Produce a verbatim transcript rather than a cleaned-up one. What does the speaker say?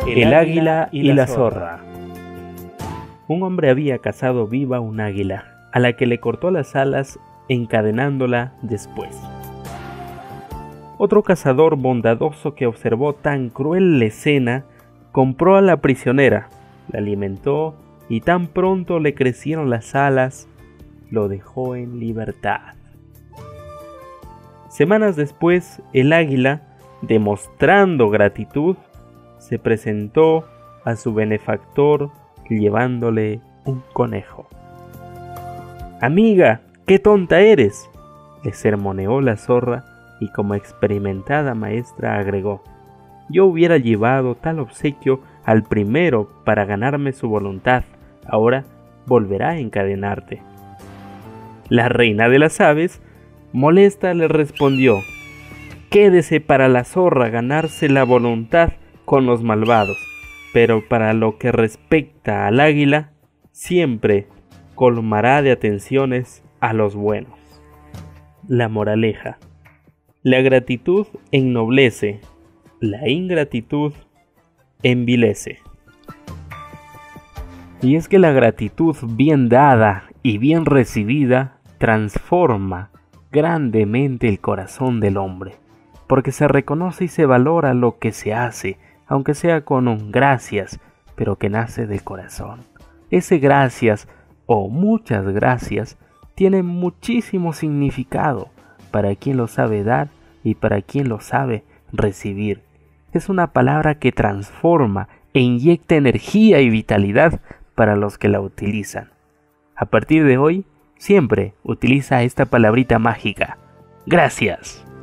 El águila y la zorra. Un hombre había cazado viva un águila, a la que le cortó las alas encadenándola después. Otro cazador bondadoso que observó tan cruel escena, compró a la prisionera, la alimentó y tan pronto le crecieron las alas, lo dejó en libertad. Semanas después, el águila, demostrando gratitud, se presentó a su benefactor llevándole un conejo. «Amiga, qué tonta eres», le sermoneó la zorra y como experimentada maestra agregó: «Yo hubiera llevado tal obsequio al primero para ganarme su voluntad, ahora volverá a encadenarte». La reina de las aves, molesta, le respondió: «Quédese para la zorra ganarse la voluntad con los malvados, pero para lo que respecta al águila, siempre colmará de atenciones a los buenos». La moraleja: la gratitud ennoblece, la ingratitud envilece. Y es que la gratitud bien dada y bien recibida transforma grandemente el corazón del hombre, porque se reconoce y se valora lo que se hace, aunque sea con un gracias, pero que nace del corazón. Ese gracias o muchas gracias tiene muchísimo significado para quien lo sabe dar y para quien lo sabe recibir. Es una palabra que transforma e inyecta energía y vitalidad para los que la utilizan. A partir de hoy, siempre utiliza esta palabrita mágica: gracias.